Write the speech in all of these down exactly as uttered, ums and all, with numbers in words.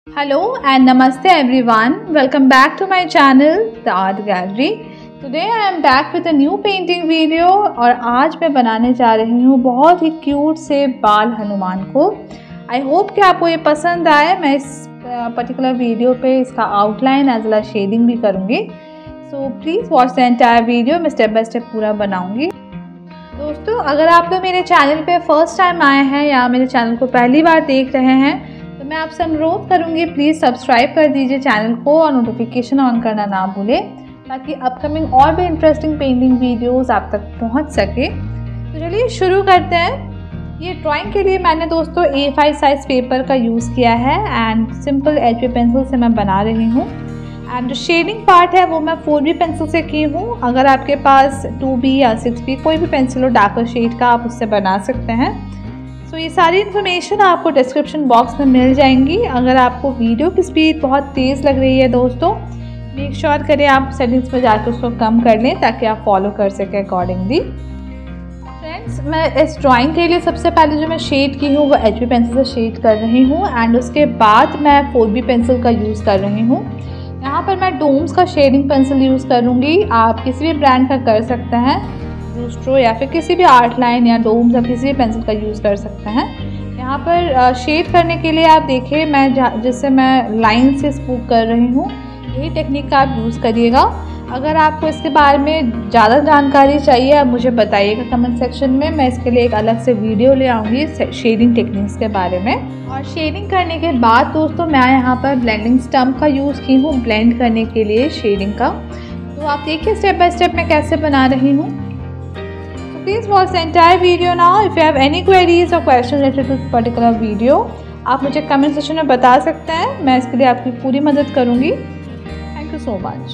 Hello and Namaste everyone. Welcome back to my channel The Art Gallery. Today I am back with a new painting video और आज मैं बनाने जा रही हूँ बहुत ही क्यूट से बाल हनुमान को। आई होप कि आपको ये पसंद आए। मैं इस पर्टिकुलर वीडियो पे इसका outline as well as shading भी करूँगी। So please watch the entire video. मैं स्टेप बाय स्टेप पूरा बनाऊँगी। दोस्तों, अगर आप लोग मेरे चैनल पे फर्स्ट टाइम आए हैं या मेरे चैनल को पहली बार देख रहे हैं तो मैं आपसे अनुरोध करूंगी प्लीज़ सब्सक्राइब कर दीजिए चैनल को और नोटिफिकेशन ऑन करना ना भूलें ताकि अपकमिंग और भी इंटरेस्टिंग पेंटिंग वीडियोस आप तक पहुंच सके। तो चलिए शुरू करते हैं। ये ड्राइंग के लिए मैंने दोस्तों ए फाइव साइज़ पेपर का यूज़ किया है and simple H B pencil से मैं बना रही हूँ। एंड जो शेडिंग पार्ट है वो मैं फोर बी पेंसिल से की हूँ। अगर आपके पास टू बी या सिक्स बी कोई भी पेंसिल हो डार्कर शेड का आप उससे बना सकते हैं। सो so, ये सारी इन्फॉर्मेशन आपको डिस्क्रिप्शन बॉक्स में मिल जाएंगी। अगर आपको वीडियो की स्पीड बहुत तेज़ लग रही है दोस्तों, मेक श्योर करें आप सेटिंग्स में जाकर उसको कम कर लें ताकि आप फॉलो कर सकें अकॉर्डिंगली। फ्रेंड्स, मैं इस ड्राइंग के लिए सबसे पहले जो मैं शेड की हूँ वो एच बी पेंसिल से शेड कर रही हूँ एंड उसके बाद मैं फोर बी पेंसिल का यूज़ कर रही हूँ। यहाँ पर मैं डोम्स का शेडिंग पेंसिल यूज़ करूँगी। आप किसी भी ब्रांड का कर सकते हैं, ब्रूस्ट्रो या फिर किसी भी आर्ट लाइन या डोम्स या किसी भी पेंसिल का यूज़ कर सकते हैं। यहाँ पर शेड करने के लिए आप देखिए मैं जिससे मैं लाइन से स्पूक कर रही हूँ, यही टेक्निक का आप यूज़ करिएगा। अगर आपको इसके बारे में ज़्यादा जानकारी चाहिए आप मुझे बताइएगा कमेंट सेक्शन में। मैं इसके लिए एक अलग से वीडियो ले आऊँगी शेडिंग टेक्निक्स के बारे में। और शेडिंग करने के बाद दोस्तों मैं यहाँ पर ब्लेंडिंग स्टम्प का यूज़ की हूँ ब्लेंड करने के लिए शेडिंग का। तो आप देखिए स्टेप बाय स्टेप मैं कैसे बना रही हूँ। Please watch the entire video now. If you have any queries or questions related to this particular video, आप मुझे कमेंट सेक्शन में बता सकते हैं। मैं इसके लिए आपकी पूरी मदद करूँगी। Thank you so much.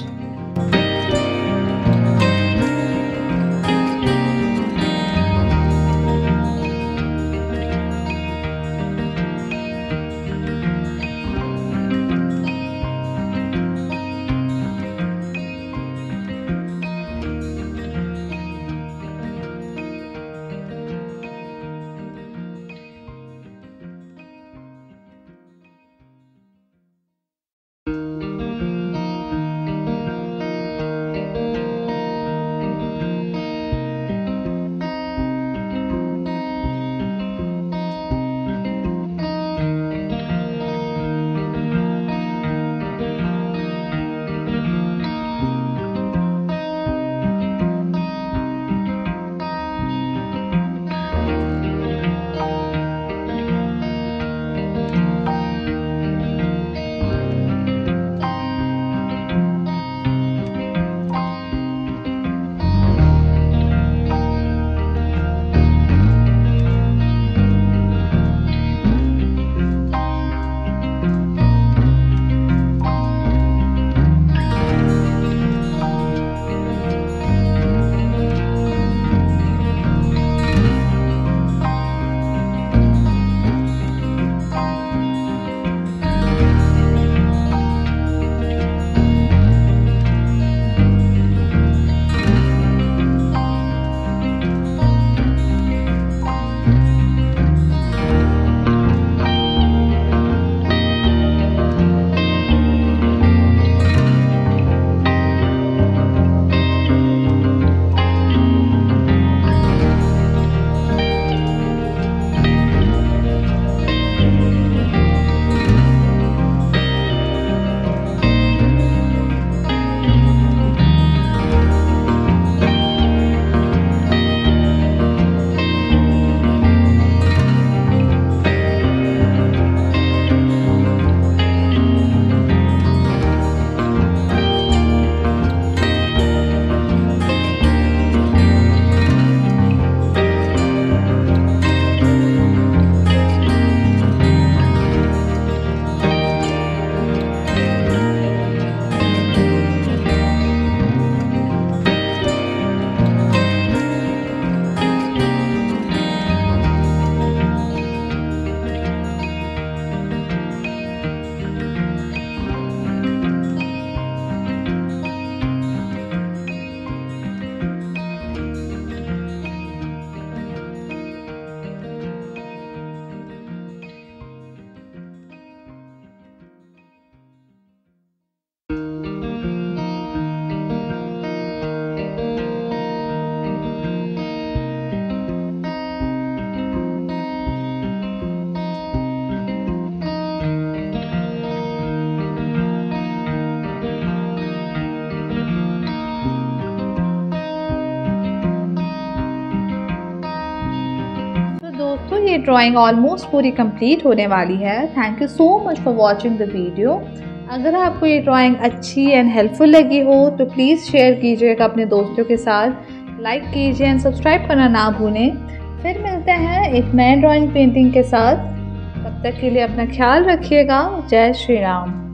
Drawing almost पूरी कंप्लीट होने वाली है। Thank you so much for watching the video. अगर आपको ये ड्राइंग अच्छी एंड हेल्पफुल लगी हो तो प्लीज़ शेयर कीजिएगा अपने दोस्तों के साथ, लाइक कीजिए एंड सब्सक्राइब करना ना भूलें। फिर मिलते हैं एक नए ड्राइंग पेंटिंग के साथ। तब तक के लिए अपना ख्याल रखिएगा। जय श्री राम।